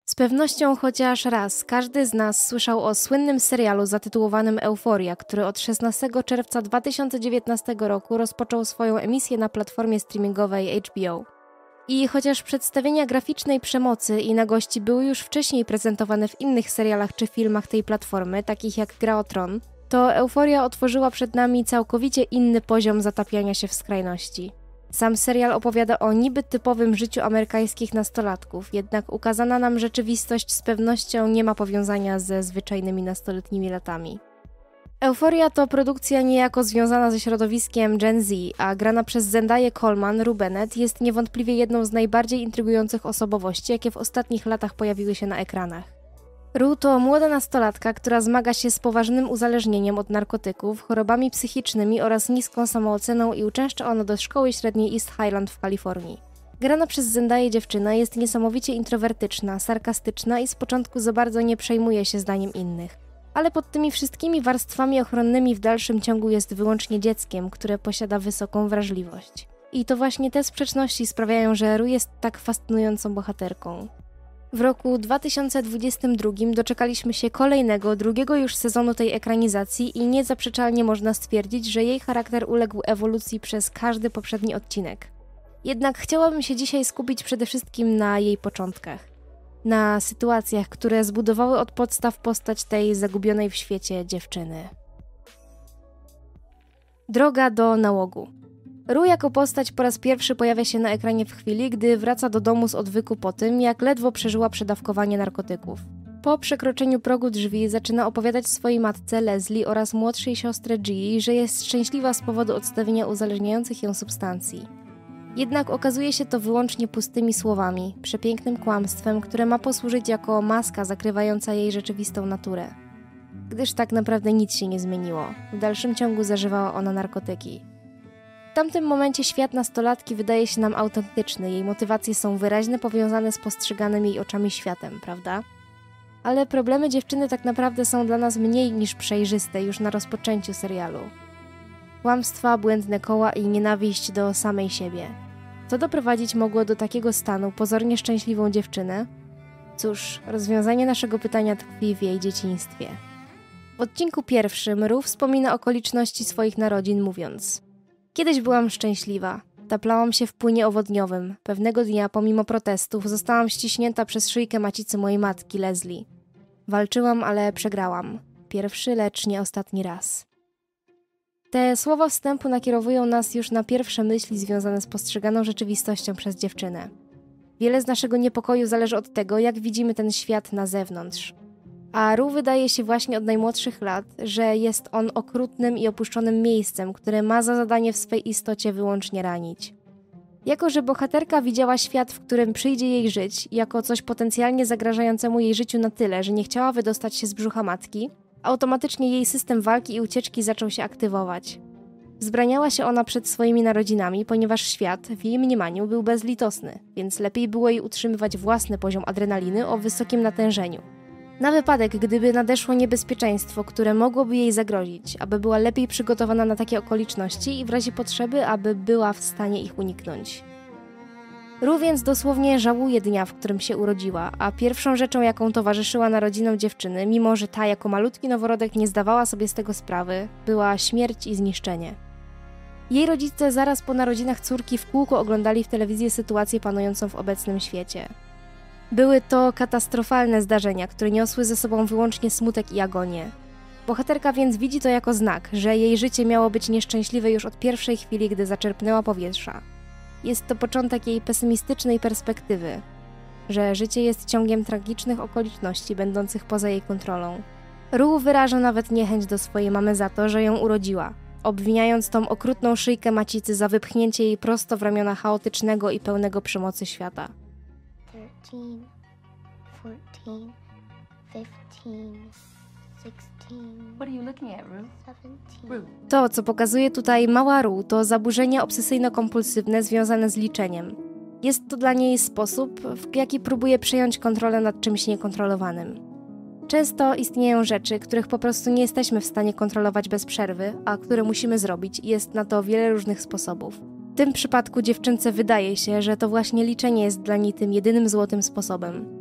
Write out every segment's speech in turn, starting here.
Z pewnością chociaż raz każdy z nas słyszał o słynnym serialu zatytułowanym Euforia, który od 16 czerwca 2019 roku rozpoczął swoją emisję na platformie streamingowej HBO. I chociaż przedstawienia graficznej przemocy i nagości były już wcześniej prezentowane w innych serialach czy filmach tej platformy, takich jak Gra o Tron, to Euforia otworzyła przed nami całkowicie inny poziom zatapiania się w skrajności. Sam serial opowiada o niby typowym życiu amerykańskich nastolatków, jednak ukazana nam rzeczywistość z pewnością nie ma powiązania ze zwyczajnymi nastoletnimi latami. Euforia to produkcja niejako związana ze środowiskiem Gen Z, a grana przez Zendaję Coleman, Rue Bennett jest niewątpliwie jedną z najbardziej intrygujących osobowości, jakie w ostatnich latach pojawiły się na ekranach. Rue to młoda nastolatka, która zmaga się z poważnym uzależnieniem od narkotyków, chorobami psychicznymi oraz niską samooceną i uczęszcza ona do szkoły średniej East Highland w Kalifornii. Grana przez Zendaję dziewczyna jest niesamowicie introwertyczna, sarkastyczna i z początku za bardzo nie przejmuje się zdaniem innych. Ale pod tymi wszystkimi warstwami ochronnymi w dalszym ciągu jest wyłącznie dzieckiem, które posiada wysoką wrażliwość. I to właśnie te sprzeczności sprawiają, że Rue jest tak fascynującą bohaterką. W roku 2022 doczekaliśmy się kolejnego, drugiego już sezonu tej ekranizacji i niezaprzeczalnie można stwierdzić, że jej charakter uległ ewolucji przez każdy poprzedni odcinek. Jednak chciałabym się dzisiaj skupić przede wszystkim na jej początkach. Na sytuacjach, które zbudowały od podstaw postać tej zagubionej w świecie dziewczyny. Droga do nałogu. Rue jako postać po raz pierwszy pojawia się na ekranie w chwili, gdy wraca do domu z odwyku po tym, jak ledwo przeżyła przedawkowanie narkotyków. Po przekroczeniu progu drzwi zaczyna opowiadać swojej matce Leslie oraz młodszej siostrze Gilly, że jest szczęśliwa z powodu odstawienia uzależniających ją substancji. Jednak okazuje się to wyłącznie pustymi słowami, przepięknym kłamstwem, które ma posłużyć jako maska zakrywająca jej rzeczywistą naturę. Gdyż tak naprawdę nic się nie zmieniło. W dalszym ciągu zażywała ona narkotyki. W tamtym momencie świat nastolatki wydaje się nam autentyczny, jej motywacje są wyraźnie powiązane z postrzeganym jej oczami światem, prawda? Ale problemy dziewczyny tak naprawdę są dla nas mniej niż przejrzyste już na rozpoczęciu serialu. Kłamstwa, błędne koła i nienawiść do samej siebie. Co doprowadzić mogło do takiego stanu pozornie szczęśliwą dziewczynę? Cóż, rozwiązanie naszego pytania tkwi w jej dzieciństwie. W odcinku pierwszym Rue wspomina okoliczności swoich narodzin mówiąc: Kiedyś byłam szczęśliwa. Taplałam się w płynie owodniowym. Pewnego dnia, pomimo protestów, zostałam ściśnięta przez szyjkę macicy mojej matki, Leslie. Walczyłam, ale przegrałam. Pierwszy, lecz nie ostatni raz. Te słowa wstępu nakierowują nas już na pierwsze myśli związane z postrzeganą rzeczywistością przez dziewczynę. Wiele z naszego niepokoju zależy od tego, jak widzimy ten świat na zewnątrz. A Rue wydaje się właśnie od najmłodszych lat, że jest on okrutnym i opuszczonym miejscem, które ma za zadanie w swej istocie wyłącznie ranić. Jako że bohaterka widziała świat, w którym przyjdzie jej żyć, jako coś potencjalnie zagrażającemu jej życiu na tyle, że nie chciała wydostać się z brzucha matki, automatycznie jej system walki i ucieczki zaczął się aktywować. Wzbraniała się ona przed swoimi narodzinami, ponieważ świat, w jej mniemaniu, był bezlitosny, więc lepiej było jej utrzymywać własny poziom adrenaliny o wysokim natężeniu. Na wypadek, gdyby nadeszło niebezpieczeństwo, które mogłoby jej zagrozić, aby była lepiej przygotowana na takie okoliczności i w razie potrzeby, aby była w stanie ich uniknąć. Rue więc dosłownie żałuje dnia, w którym się urodziła, a pierwszą rzeczą, jaką towarzyszyła narodzinom dziewczyny, mimo że ta jako malutki noworodek nie zdawała sobie z tego sprawy, była śmierć i zniszczenie. Jej rodzice zaraz po narodzinach córki w kółko oglądali w telewizji sytuację panującą w obecnym świecie. Były to katastrofalne zdarzenia, które niosły ze sobą wyłącznie smutek i agonię. Bohaterka więc widzi to jako znak, że jej życie miało być nieszczęśliwe już od pierwszej chwili, gdy zaczerpnęła powietrza. Jest to początek jej pesymistycznej perspektywy, że życie jest ciągiem tragicznych okoliczności będących poza jej kontrolą. Rue wyraża nawet niechęć do swojej mamy za to, że ją urodziła, obwiniając tą okrutną szyjkę macicy za wypchnięcie jej prosto w ramiona chaotycznego i pełnego przemocy świata. 13, 14, 15, 16, What are you looking at, Rue? 17. To, co pokazuje tutaj mała Rue, to zaburzenie obsesyjno-kompulsywne związane z liczeniem. Jest to dla niej sposób, w jaki próbuje przejąć kontrolę nad czymś niekontrolowanym. Często istnieją rzeczy, których po prostu nie jesteśmy w stanie kontrolować bez przerwy, a które musimy zrobić i jest na to wiele różnych sposobów. W tym przypadku dziewczynce wydaje się, że to właśnie liczenie jest dla niej tym jedynym złotym sposobem.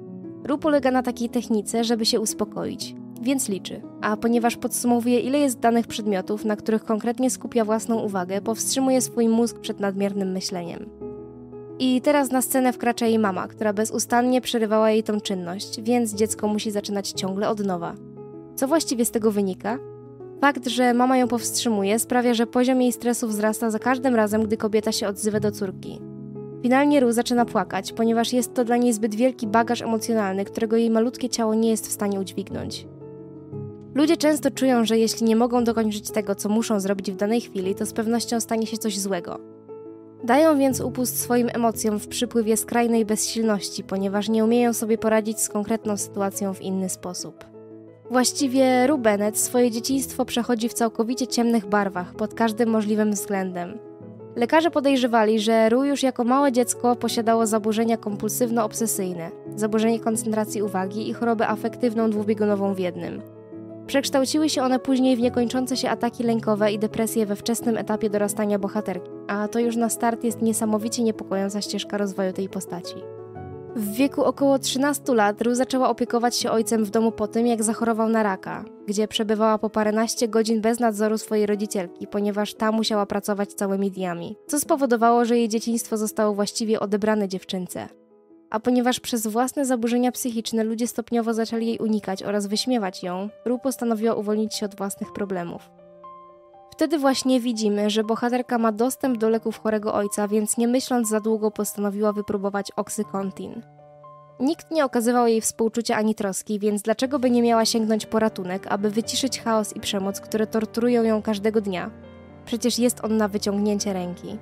Ru polega na takiej technice, żeby się uspokoić, więc liczy. A ponieważ podsumowuje, ile jest danych przedmiotów, na których konkretnie skupia własną uwagę, powstrzymuje swój mózg przed nadmiernym myśleniem. I teraz na scenę wkracza jej mama, która bezustannie przerywała jej tą czynność, więc dziecko musi zaczynać ciągle od nowa. Co właściwie z tego wynika? Fakt, że mama ją powstrzymuje, sprawia, że poziom jej stresu wzrasta za każdym razem, gdy kobieta się odzywa do córki. Finalnie Ru zaczyna płakać, ponieważ jest to dla niej zbyt wielki bagaż emocjonalny, którego jej malutkie ciało nie jest w stanie udźwignąć. Ludzie często czują, że jeśli nie mogą dokończyć tego, co muszą zrobić w danej chwili, to z pewnością stanie się coś złego. Dają więc upust swoim emocjom w przypływie skrajnej bezsilności, ponieważ nie umieją sobie poradzić z konkretną sytuacją w inny sposób. Właściwie Ru Bennett swoje dzieciństwo przechodzi w całkowicie ciemnych barwach, pod każdym możliwym względem. Lekarze podejrzewali, że Ru już jako małe dziecko posiadało zaburzenia kompulsywno-obsesyjne, zaburzenie koncentracji uwagi i chorobę afektywną dwubiegunową w jednym. Przekształciły się one później w niekończące się ataki lękowe i depresje we wczesnym etapie dorastania bohaterki, a to już na start jest niesamowicie niepokojąca ścieżka rozwoju tej postaci. W wieku około 13 lat Ru zaczęła opiekować się ojcem w domu po tym, jak zachorował na raka, gdzie przebywała po paręnaście godzin bez nadzoru swojej rodzicielki, ponieważ ta musiała pracować całymi dniami, co spowodowało, że jej dzieciństwo zostało właściwie odebrane dziewczynce. A ponieważ przez własne zaburzenia psychiczne ludzie stopniowo zaczęli jej unikać oraz wyśmiewać ją, Ru postanowiła uwolnić się od własnych problemów. Wtedy właśnie widzimy, że bohaterka ma dostęp do leków chorego ojca, więc nie myśląc za długo postanowiła wypróbować Oxycontin. Nikt nie okazywał jej współczucia ani troski, więc dlaczego by nie miała sięgnąć po ratunek, aby wyciszyć chaos i przemoc, które torturują ją każdego dnia? Przecież jest on na wyciągnięcie ręki.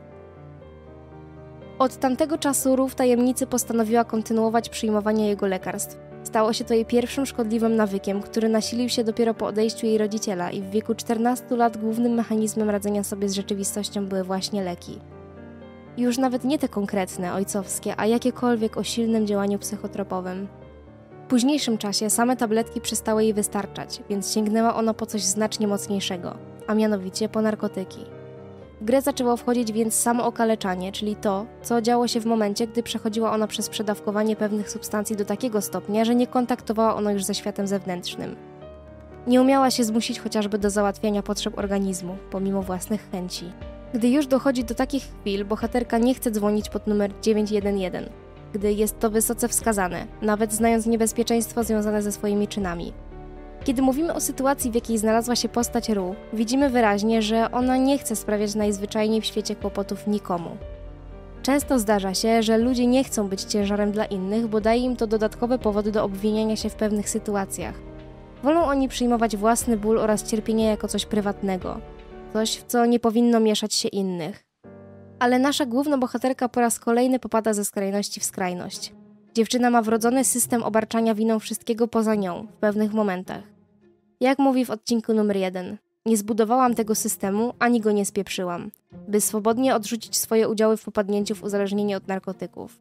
Od tamtego czasu Ru w tajemnicy postanowiła kontynuować przyjmowanie jego lekarstw. Stało się to jej pierwszym szkodliwym nawykiem, który nasilił się dopiero po odejściu jej rodziciela i w wieku 14 lat głównym mechanizmem radzenia sobie z rzeczywistością były właśnie leki. Już nawet nie te konkretne, ojcowskie, a jakiekolwiek o silnym działaniu psychotropowym. W późniejszym czasie same tabletki przestały jej wystarczać, więc sięgnęła ona po coś znacznie mocniejszego, a mianowicie po narkotyki. W grę zaczęło wchodzić więc samo okaleczanie, czyli to, co działo się w momencie, gdy przechodziła ona przez przedawkowanie pewnych substancji do takiego stopnia, że nie kontaktowała ona już ze światem zewnętrznym. Nie umiała się zmusić chociażby do załatwiania potrzeb organizmu, pomimo własnych chęci. Gdy już dochodzi do takich chwil, bohaterka nie chce dzwonić pod numer 911, gdy jest to wysoce wskazane, nawet znając niebezpieczeństwo związane ze swoimi czynami. Kiedy mówimy o sytuacji, w jakiej znalazła się postać Ru, widzimy wyraźnie, że ona nie chce sprawiać najzwyczajniej w świecie kłopotów nikomu. Często zdarza się, że ludzie nie chcą być ciężarem dla innych, bo daje im to dodatkowe powody do obwiniania się w pewnych sytuacjach. Wolą oni przyjmować własny ból oraz cierpienie jako coś prywatnego, coś, w co nie powinno mieszać się innych. Ale nasza główna bohaterka po raz kolejny popada ze skrajności w skrajność. Dziewczyna ma wrodzony system obarczania winą wszystkiego poza nią w pewnych momentach. Jak mówi w odcinku numer 1, nie zbudowałam tego systemu, ani go nie spieprzyłam, by swobodnie odrzucić swoje udziały w popadnięciu w uzależnienie od narkotyków.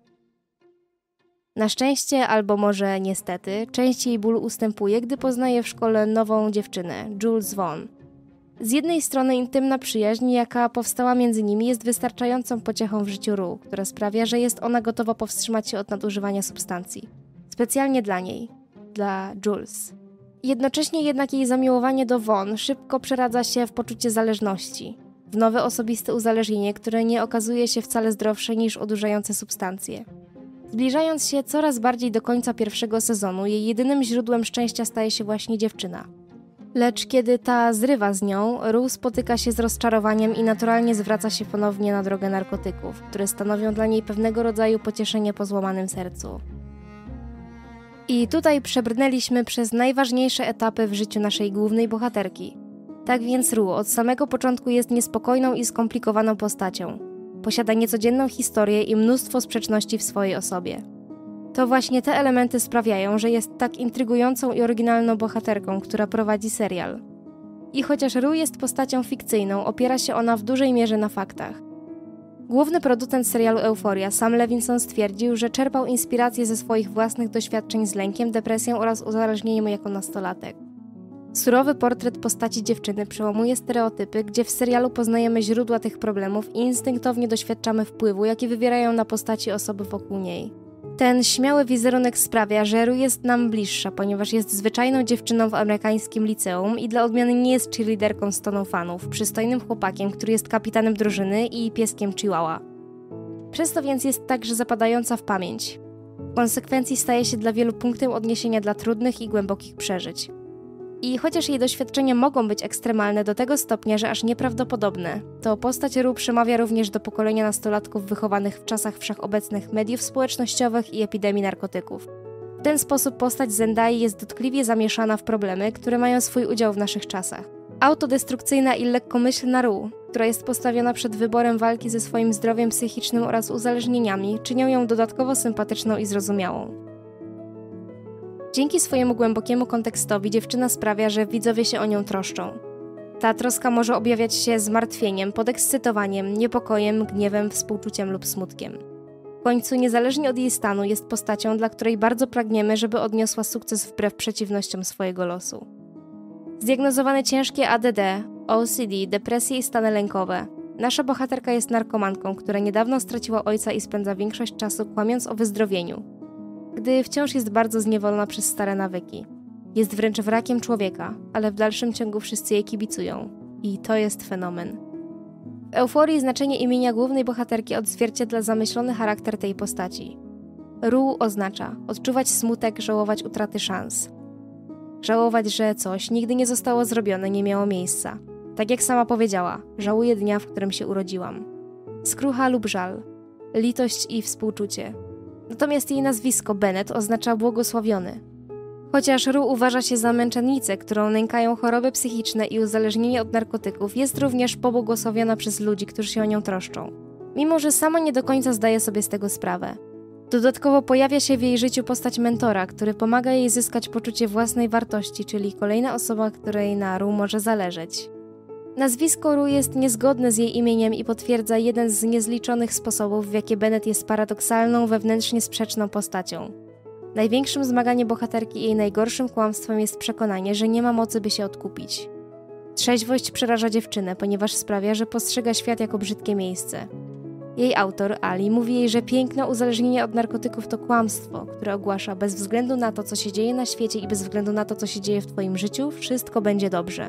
Na szczęście, albo może niestety, część jej bólu ustępuje, gdy poznaje w szkole nową dziewczynę, Jules Vaughn. Z jednej strony intymna przyjaźń, jaka powstała między nimi, jest wystarczającą pociechą w życiu Ru, która sprawia, że jest ona gotowa powstrzymać się od nadużywania substancji. Specjalnie dla niej, dla Jules. Jednocześnie jednak jej zamiłowanie do Vaughn szybko przeradza się w poczucie zależności, w nowe osobiste uzależnienie, które nie okazuje się wcale zdrowsze niż odurzające substancje. Zbliżając się coraz bardziej do końca pierwszego sezonu, jej jedynym źródłem szczęścia staje się właśnie dziewczyna. Lecz kiedy ta zrywa z nią, Ru spotyka się z rozczarowaniem i naturalnie zwraca się ponownie na drogę narkotyków, które stanowią dla niej pewnego rodzaju pocieszenie po złamanym sercu. I tutaj przebrnęliśmy przez najważniejsze etapy w życiu naszej głównej bohaterki. Tak więc Ru od samego początku jest niespokojną i skomplikowaną postacią. Posiada niecodzienną historię i mnóstwo sprzeczności w swojej osobie. To właśnie te elementy sprawiają, że jest tak intrygującą i oryginalną bohaterką, która prowadzi serial. I chociaż Ru jest postacią fikcyjną, opiera się ona w dużej mierze na faktach. Główny producent serialu Euphoria, Sam Levinson, stwierdził, że czerpał inspirację ze swoich własnych doświadczeń z lękiem, depresją oraz uzależnieniem jako nastolatek. Surowy portret postaci dziewczyny przełamuje stereotypy, gdzie w serialu poznajemy źródła tych problemów i instynktownie doświadczamy wpływu, jaki wywierają na postaci osoby wokół niej. Ten śmiały wizerunek sprawia, że Ru jest nam bliższa, ponieważ jest zwyczajną dziewczyną w amerykańskim liceum i dla odmiany nie jest cheerleaderką z toną fanów, przystojnym chłopakiem, który jest kapitanem drużyny i pieskiem Chihuahua. Przez to więc jest także zapadająca w pamięć. W konsekwencji staje się dla wielu punktem odniesienia dla trudnych i głębokich przeżyć. I chociaż jej doświadczenia mogą być ekstremalne do tego stopnia, że aż nieprawdopodobne, to postać Ru przemawia również do pokolenia nastolatków wychowanych w czasach wszechobecnych mediów społecznościowych i epidemii narkotyków. W ten sposób postać Zendai jest dotkliwie zamieszana w problemy, które mają swój udział w naszych czasach. Autodestrukcyjna i lekkomyślna Ru, która jest postawiona przed wyborem walki ze swoim zdrowiem psychicznym oraz uzależnieniami, czynią ją dodatkowo sympatyczną i zrozumiałą. Dzięki swojemu głębokiemu kontekstowi dziewczyna sprawia, że widzowie się o nią troszczą. Ta troska może objawiać się zmartwieniem, podekscytowaniem, niepokojem, gniewem, współczuciem lub smutkiem. W końcu, niezależnie od jej stanu, jest postacią, dla której bardzo pragniemy, żeby odniosła sukces wbrew przeciwnościom swojego losu. Zdiagnozowane ciężkie ADD, OCD, depresje i stany lękowe. Nasza bohaterka jest narkomanką, która niedawno straciła ojca i spędza większość czasu kłamiąc o wyzdrowieniu, gdy wciąż jest bardzo zniewolona przez stare nawyki. Jest wręcz wrakiem człowieka, ale w dalszym ciągu wszyscy jej kibicują. I to jest fenomen. W Euforii znaczenie imienia głównej bohaterki odzwierciedla zamyślony charakter tej postaci. Ru oznacza odczuwać smutek, żałować utraty szans. Żałować, że coś nigdy nie zostało zrobione, nie miało miejsca. Tak jak sama powiedziała, żałuję dnia, w którym się urodziłam. Skrucha lub żal, litość i współczucie. Natomiast jej nazwisko Bennett oznacza błogosławiony. Chociaż Ru uważa się za męczennicę, którą nękają choroby psychiczne i uzależnienie od narkotyków, jest również pobłogosławiona przez ludzi, którzy się o nią troszczą. Mimo że sama nie do końca zdaje sobie z tego sprawę. Dodatkowo pojawia się w jej życiu postać mentora, który pomaga jej zyskać poczucie własnej wartości, czyli kolejna osoba, której na Ru może zależeć. Nazwisko Ru jest niezgodne z jej imieniem i potwierdza jeden z niezliczonych sposobów, w jakie Bennett jest paradoksalną, wewnętrznie sprzeczną postacią. Największym zmaganiem bohaterki i jej najgorszym kłamstwem jest przekonanie, że nie ma mocy, by się odkupić. Trzeźwość przeraża dziewczynę, ponieważ sprawia, że postrzega świat jako brzydkie miejsce. Jej autor, Ali, mówi jej, że piękno uzależnienia od narkotyków to kłamstwo, które ogłasza bez względu na to, co się dzieje na świecie i bez względu na to, co się dzieje w twoim życiu, wszystko będzie dobrze.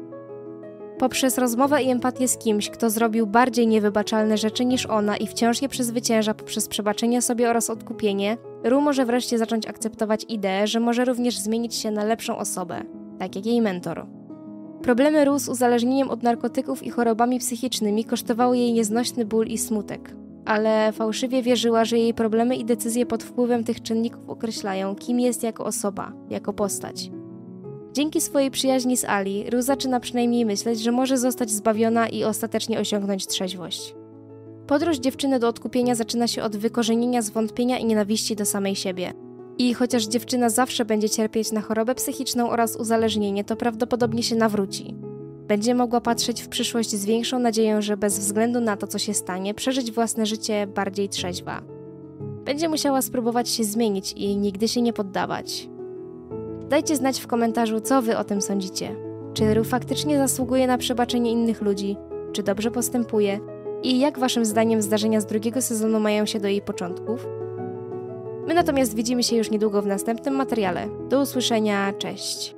Poprzez rozmowę i empatię z kimś, kto zrobił bardziej niewybaczalne rzeczy niż ona i wciąż je przezwycięża poprzez przebaczenie sobie oraz odkupienie, Ru może wreszcie zacząć akceptować ideę, że może również zmienić się na lepszą osobę, tak jak jej mentor. Problemy Ru z uzależnieniem od narkotyków i chorobami psychicznymi kosztowały jej nieznośny ból i smutek, ale fałszywie wierzyła, że jej problemy i decyzje pod wpływem tych czynników określają, kim jest jako osoba, jako postać. Dzięki swojej przyjaźni z Ali, Ru zaczyna przynajmniej myśleć, że może zostać zbawiona i ostatecznie osiągnąć trzeźwość. Podróż dziewczyny do odkupienia zaczyna się od wykorzenienia zwątpienia i nienawiści do samej siebie. I chociaż dziewczyna zawsze będzie cierpieć na chorobę psychiczną oraz uzależnienie, to prawdopodobnie się nawróci. Będzie mogła patrzeć w przyszłość z większą nadzieją, że bez względu na to, co się stanie, przeżyć własne życie bardziej trzeźwa. Będzie musiała spróbować się zmienić i nigdy się nie poddawać. Dajcie znać w komentarzu, co wy o tym sądzicie. Czy Ru faktycznie zasługuje na przebaczenie innych ludzi? Czy dobrze postępuje? I jak waszym zdaniem zdarzenia z drugiego sezonu mają się do jej początków? My natomiast widzimy się już niedługo w następnym materiale. Do usłyszenia, cześć!